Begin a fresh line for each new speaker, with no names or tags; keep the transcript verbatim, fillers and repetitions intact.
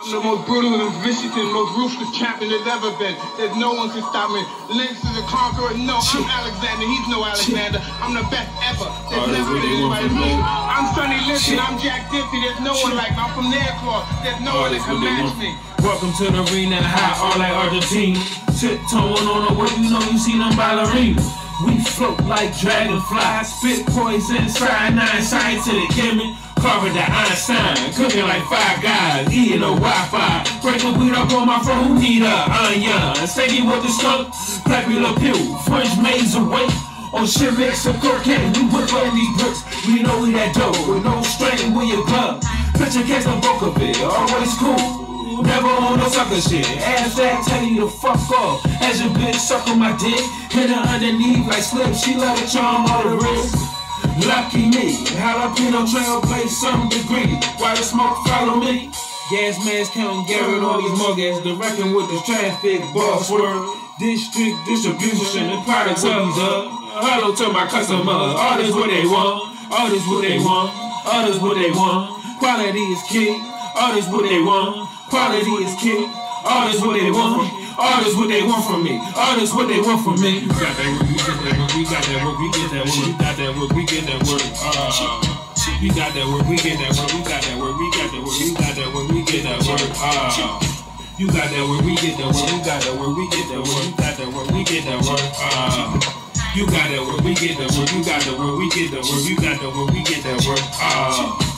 I'm the most brutal and vicious and most ruthless champion there's ever been. There's no one can stop me. Lynx is a conqueror. No, I'm Alexander. He's no Alexander. I'm the best ever. There's oh, never been anybody like me. I'm Sonny Liston. I'm Jack Dempsey. There's no one like me. I'm from Nairclaw. There's no oh, one that can match me.
Welcome to the arena, high all like Argentina. Tiptoeing on the way, you know you see them ballerinas. We float like dragonflies, spit poison, cyanide, scientific gimmick. Carving the Einstein, cooking like five guys, eating a Wi-Fi. Breaking weed up on my phone, who need a onion? Steady with the skunk, popular pill, French maids away. Oh shit, mix some cocaine, we whip on these bricks. We know we that dope, with no strain with your glove. Picture case of book of it, always cool. Never on no sucker shit. Ass that tell you to fuck off. As your bitch suck on my dick, hit her underneath like slip. She let it charm all the wrist. Lucky me, jalapeno trail play some degree. While the smoke follow me. Gas mask counting Garrett on these muggers. Directing with the traffic boss word. District distribution and products of these up. Hello to my customers. All this what they want. All this what they want. All this what they want. Quality is key. All this what they want. Quality is king. All this what they want from me. All this what they want from me. All this what they want from me. We got that work, we get that work, we got that work, we get that work, we got that work, we get that work. Uh, we got that work, we get that work, we got that work, we got that work, we got that work, we get that work. Uh, you got that work, we get that work, we got that work, we get that work, you got that work, we get that work. Uh, you got that work, we get that work, you got that work, we get that work, you got that work, we get that work. Uh,